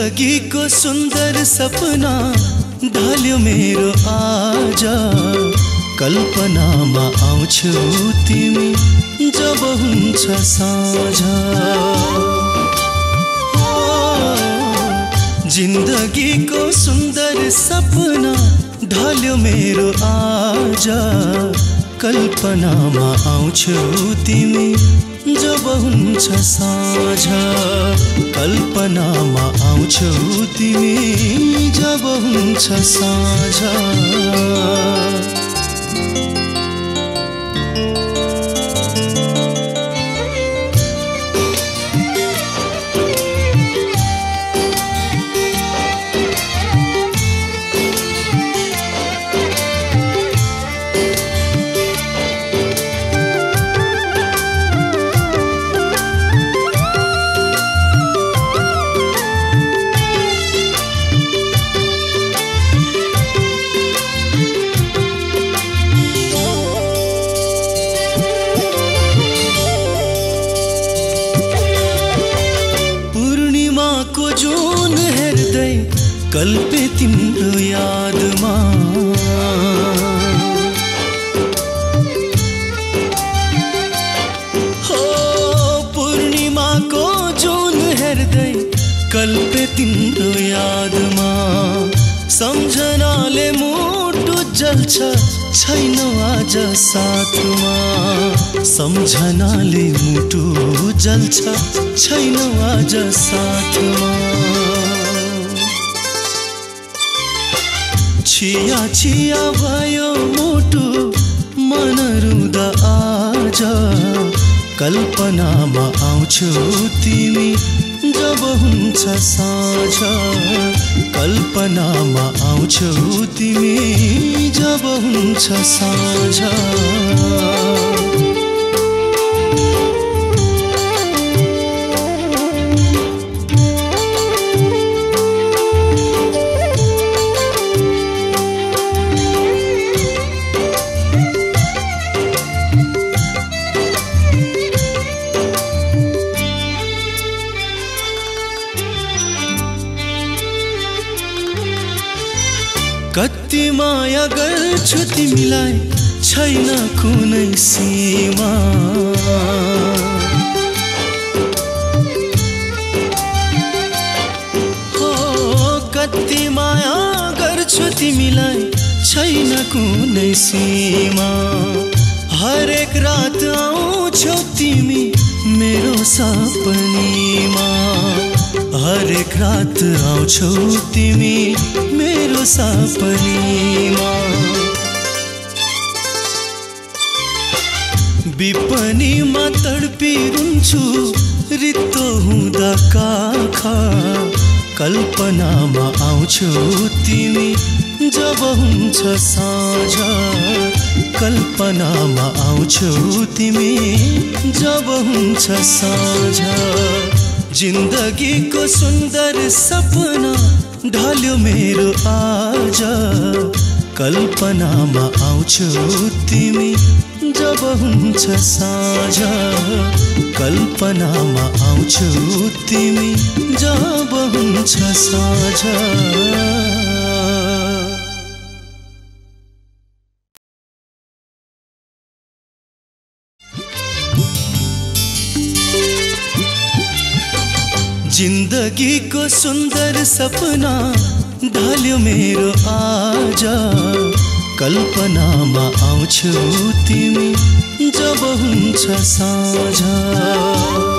जिन्दगीको सुन्दर सपना ढल्यो मेरो आज। कल्पनामा आउँछौ तिमी जब हुन्छ साँझ। जिन्दगीको सुन्दर सपना ढल्यो मेरो आज। कल्पनामा आउँछौ तिमी जब हुन्छ साँझ। कल्पनामा आउँछौ तिमी जब हुन्छ साँझ। कल्पे तिम्रो यादमा हो पूर्णिमाको जुन हेर्दै कल्पे तिम्रो यादमा। सम्झनाले मुटु जल्छ छैन आज साथमा। सम्झनाले मुटु जल्छ छैन आज साथमा। छिया छिया भयो मुटु मन रुँदा आज। कल्पनामा आउँछौ तिमी जब हुन्छ साँझ। कल्पनामा आउँछौ तिमी जब हुन्छ साँझ। कति माया गर्छु तिमीलाई छैन कुनै सीमा। हो कति माया गर्छु तिमीलाई छैन कुनै सीमा। हरेक रात आउँछौ तिमी मेरो सपनीमा। हरेक रात आउँछौ तिमी मेरो सपनीमा। विपनीमा तडपिरुन्छु रित्तो हुँदा काखा। कल्पनामा आउँछौ तिमी जब हुन्छ साँझ। कल्पनामा आउँछौ तिमी जब हुन्छ साँझ। जिन्दगीको सुन्दर सपना ढल्यो मेरो आज। कल्पनामा आउँछौ तिमी जब हुन्छ साँझ। कल्पनामा आउँछौ तिमी जब हुन्छ साँझ। जिन्दगीको सुन्दर सपना ढल्यो मेरो आज। कल्पनामा आउँछौ तिमी जब हुन्छ साँझ।